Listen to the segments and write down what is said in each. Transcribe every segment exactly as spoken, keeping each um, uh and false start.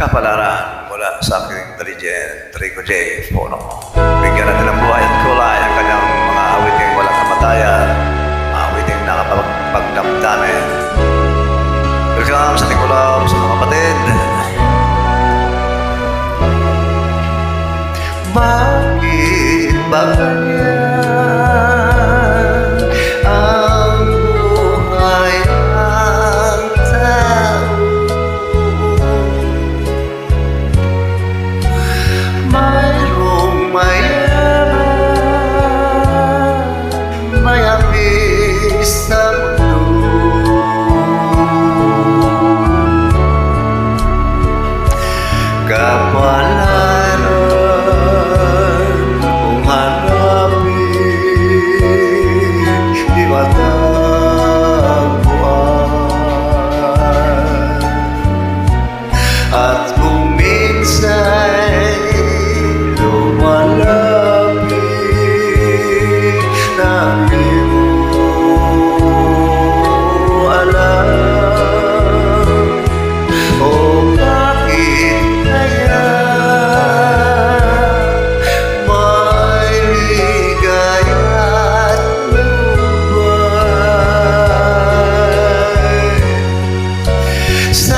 kapalaran mula sa aking Dirigent Rico J. Fono. Bigyan natin ng buhay at kulay ang kanyang mga awiting walang kamatayan, mga awiting nakapagdamdamin. Welcome sa Nicolab sa mga kapatid. Bakit ba ganyan ang buhay ng tao? Mayroong mayaman, mayabis sa mundo. Kapalaran kung hanapin, di matagpuan. At kung minsan lumalapit na di mo alam, o bakit kaya may ligaya at lubay sa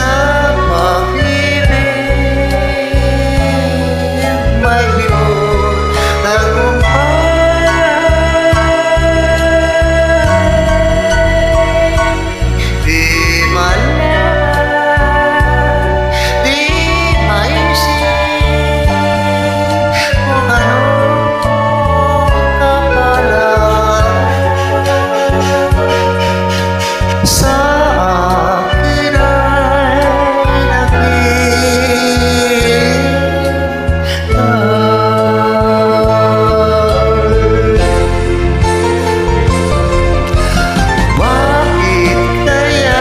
pag-ibig, may limot tagumpay. Di malaman, di maisip kung ano kapalaran sa akin ay naging bakit kaya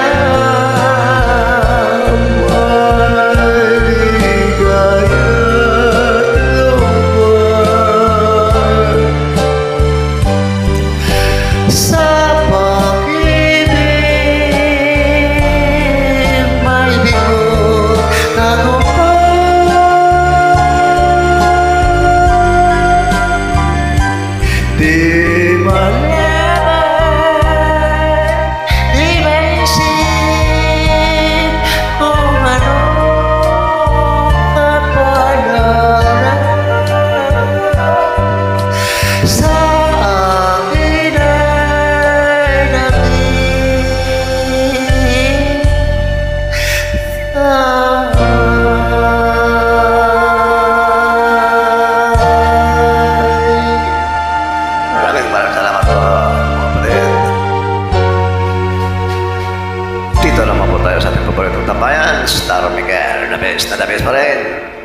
may ligaya at lubay sa pag-ibig, may bigo tagumpay. Di malaman, di maisip kung ano kapalaran sa akin ay naging Maraming maraming salamat po, mga kapatid. Dito naman po tayo sa ating paboritong tambayan, Star Miguel, the best na the best pa rin.